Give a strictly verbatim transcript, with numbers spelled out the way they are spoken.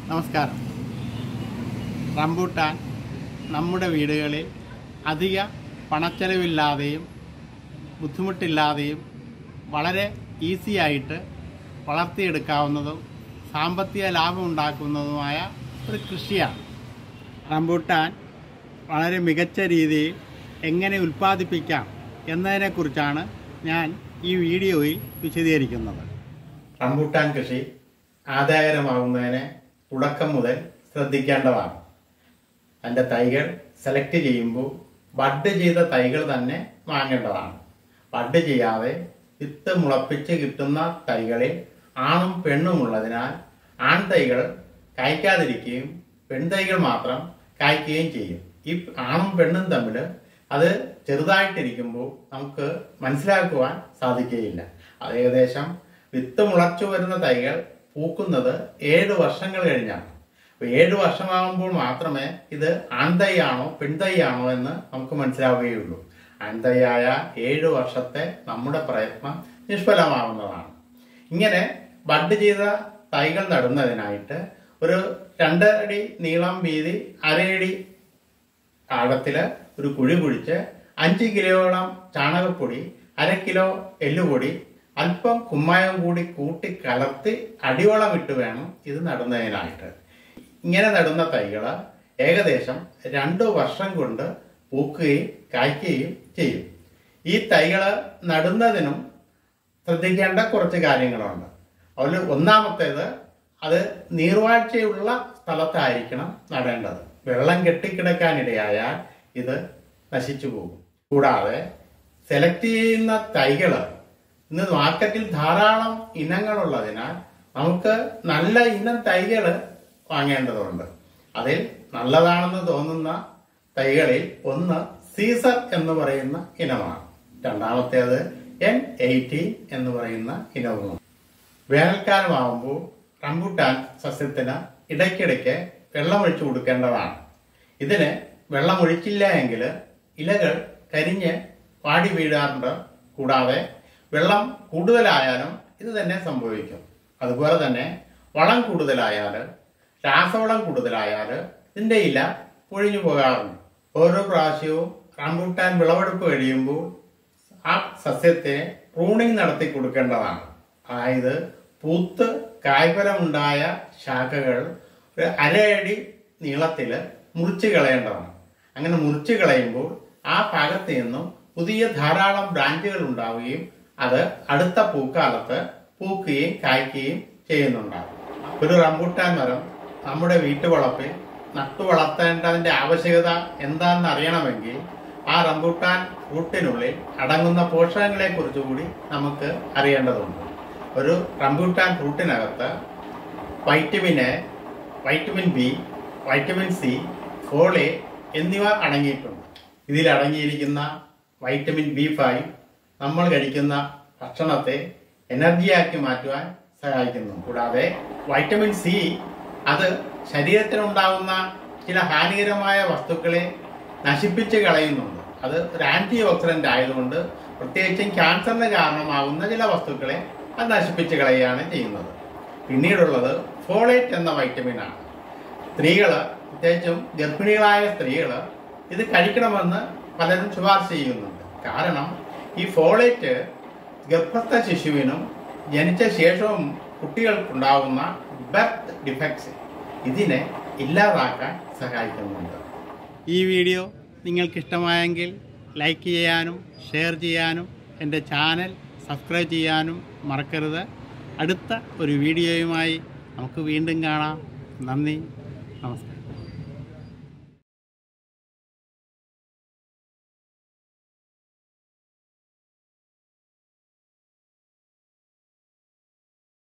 നമസ്കാരം. റംബൂട്ടാൻ നമ്മുടെ വീടുകളിൽ അധിക പണച്ചെലവില്ലാതെയും ബുദ്ധിമുട്ടില്ലാതെയും വളരെ ഈസിയായിട്ട് വളർത്തിയെടുക്കാവുന്നതും സാമ്പത്തിക ലാഭം ഉണ്ടാക്കുന്നതുമായ ഒരു കൃഷിയാണ്. റംബൂട്ടാൻ വളരെ മികച്ച രീതിയിൽ എങ്ങനെ ഉൽപ്പാദിപ്പിക്കാം എന്നതിനെക്കുറിച്ചാണ് ഞാൻ ഈ വീഡിയോയിൽ വിശദീകരിക്കുന്നത്. റംബൂട്ടാൻ കൃഷി ആദായകരമാകുന്നതിന് തുടക്കം മുതൽ ശ്രദ്ധിക്കേണ്ടതാണ്. അതിൻ്റെ തൈകൾ സെലക്ട് ചെയ്യുമ്പോൾ ബഡ് ചെയ്ത തൈകൾ തന്നെ വാങ്ങേണ്ടതാണ്. ബഡ് ചെയ്യാതെ വിത്ത് മുളപ്പിച്ച് കിട്ടുന്ന തൈകളിൽ ആണും പെണ്ണും ഉള്ളതിനാൽ ആൺ തൈകൾ കായ്ക്കാതിരിക്കുകയും പെൺതൈകൾ മാത്രം കായ്ക്കുകയും ചെയ്യും. ഈ ആണും പെണ്ണും തമ്മിൽ അത് ചെറുതായിട്ടിരിക്കുമ്പോൾ നമുക്ക് മനസ്സിലാക്കുവാൻ സാധിക്കുകയില്ല. അത് ഏകദേശം വിത്ത് മുളച്ചു വരുന്ന തൈകൾ പൂക്കുന്നത് ഏഴ് വർഷങ്ങൾ കഴിഞ്ഞാണ്. അപ്പോൾ ഏഴ് വർഷമാകുമ്പോൾ മാത്രമേ ഇത് ആൺതൈയാണോ പെൺതൈയാണോ എന്ന് നമുക്ക് മനസ്സിലാവുകയുള്ളൂ. ആൺതൈയായ ഏഴ് വർഷത്തെ നമ്മുടെ പ്രയത്നം നിഷ്ഫലമാവുന്നതാണ്. ഇങ്ങനെ ബഡ് ചെയ്ത തൈകൾ നടുന്നതിനായിട്ട് ഒരു രണ്ട് അടി നീളം വീതി അരയടി ആഴത്തില് ഒരു കുഴി കുഴിച്ച് അഞ്ച് കിലോയോളം ചാണകപ്പൊടി, അര കിലോ എല്ലുപൊടി, അല്പം കുമ്മായം കൂടി കൂട്ടി കലർത്തി അടിവളം ഇട്ട് വേണം ഇത് നടുന്നതിനായിട്ട്. ഇങ്ങനെ നടുന്ന തൈകൾ ഏകദേശം രണ്ടു വർഷം കൊണ്ട് പൂക്കുകയും കായ്ക്കുകയും ചെയ്യും. ഈ തൈകൾ നടുന്നതിനും ശ്രദ്ധിക്കേണ്ട കുറച്ച് കാര്യങ്ങളുണ്ട്. അതിൽ ഒന്നാമത്തേത്, അത് നീർവാഴ്ചയുള്ള സ്ഥലത്തായിരിക്കണം നടേണ്ടത്. വെള്ളം കെട്ടിക്കിടക്കാനിടയായാൽ ഇത് നശിച്ചു പോകും. കൂടാതെ സെലക്ട് ചെയ്യുന്ന തൈകൾ ഇന്ന് മാർക്കറ്റിൽ ധാരാളം ഇനങ്ങളുള്ളതിനാൽ നമുക്ക് നല്ല ഇനം തൈകൾ വാങ്ങേണ്ടതുണ്ട്. അതിൽ നല്ലതാണെന്ന് തോന്നുന്ന തൈകളിൽ ഒന്ന് സീസർ എന്ന് പറയുന്ന ഇനമാണ്. രണ്ടാമത്തേത് എൻ എയ്റ്റീൻ എന്ന് പറയുന്ന ഇനവുമാണ്. വേനൽക്കാലമാകുമ്പോൾ റംബൂട്ടാൻ സസ്യത്തിന് ഇടയ്ക്കിടയ്ക്ക് വെള്ളമൊഴിച്ചു കൊടുക്കേണ്ടതാണ്. ഇതിന് വെള്ളമൊഴിച്ചില്ല എങ്കിൽ ഇലകൾ കരിഞ്ഞ് വാടി വീഴാറുണ്ട്. കൂടാതെ വെള്ളം കൂടുതലായാലും ഇത് തന്നെ സംഭവിക്കും. അതുപോലെ തന്നെ വളം കൂടുതലായാൽ, രാസവളം കൂടുതലായാൽ ഇതിൻ്റെ ഇല പൊഴിഞ്ഞു പോകാറുണ്ട്. ഓരോ പ്രാവശ്യവും റംബൂട്ടാൻ വിളവെടുപ്പ് കഴിയുമ്പോൾ ആ സസ്യത്തെ പ്രൂണിങ് നടത്തി കൊടുക്കേണ്ടതാണ്. അതായത് പൂത്ത് കായ്ഫലമുണ്ടായ ശാഖകൾ ഒരു അരയടി നീളത്തിൽ മുറിച്ച് കളയേണ്ടതാണ്. അങ്ങനെ മുറിച്ച് കളയുമ്പോൾ ആ ഭാഗത്ത് നിന്നും പുതിയ ധാരാളം ബ്രാഞ്ചുകൾ ഉണ്ടാവുകയും അത് അടുത്ത പൂക്കാലത്ത് പൂക്കുകയും കായ്ക്കുകയും ചെയ്യുന്നുണ്ടാകും. ഒരു റംബൂട്ടാൻ മരം നമ്മുടെ വീട്ടുവളപ്പിൽ നട്ടു വളർത്തേണ്ടതിന്റെ ആവശ്യകത എന്താണെന്ന് അറിയണമെങ്കിൽ ആ റംബൂട്ടാൻ ഫ്രൂട്ടിനുള്ളിൽ അടങ്ങുന്ന പോഷകങ്ങളെ കുറിച്ച് കൂടി നമുക്ക് അറിയേണ്ടതുണ്ട്. ഒരു റംബൂട്ടാൻ ഫ്രൂട്ടിനകത്ത് vitamin A, vitamin B, vitamin C, folate എന്നിവ അടങ്ങിയിട്ടുണ്ട്. ഇതിൽ അടങ്ങിയിരിക്കുന്ന വൈറ്റമിൻ ബി ഫൈവ് നമ്മൾ കഴിക്കുന്ന ഭക്ഷണത്തെ എനർജിയാക്കി മാറ്റുവാൻ സഹായിക്കുന്നു. കൂടാതെ വൈറ്റമിൻ സി അത് ശരീരത്തിനുണ്ടാകുന്ന ചില ഹാനികരമായ വസ്തുക്കളെ നശിപ്പിച്ച് കളയുന്നുണ്ട്. അത് ഒരു ആന്റി ഓക്സിഡന്റ് ആയതുകൊണ്ട് പ്രത്യേകിച്ചും ക്യാൻസറിന് കാരണമാകുന്ന ചില വസ്തുക്കളെ അത് നശിപ്പിച്ച് കളയുകയാണ് ചെയ്യുന്നത്. പിന്നീടുള്ളത് ഫോളേറ്റ് എന്ന വൈറ്റമിൻ ആണ്. സ്ത്രീകള്, പ്രത്യേകിച്ചും ഗർഭിണികളായ സ്ത്രീകള് ഇത് കഴിക്കണമെന്ന് പലരും ശുപാർശ ചെയ്യുന്നുണ്ട്. കാരണം ഈ ഫോളേറ്റ് ഗർഭസ്ഥ ശിശുവിനും ജനിച്ച ശേഷവും കുട്ടികൾക്കുണ്ടാകുന്ന ബർത്ത് ഡിഫക്ട്സ് ഇതിനെ ഇല്ലാതാക്കാൻ സഹായിക്കുന്നുണ്ട്. ഈ വീഡിയോ നിങ്ങൾക്കിഷ്ടമായെങ്കിൽ ലൈക്ക് ചെയ്യാനും ഷെയർ ചെയ്യാനും എൻ്റെ ചാനൽ സബ്സ്ക്രൈബ് ചെയ്യാനും മറക്കരുത്. അടുത്ത ഒരു വീഡിയോയുമായി നമുക്ക് വീണ്ടും കാണാം. നന്ദി, നമസ്കാരം.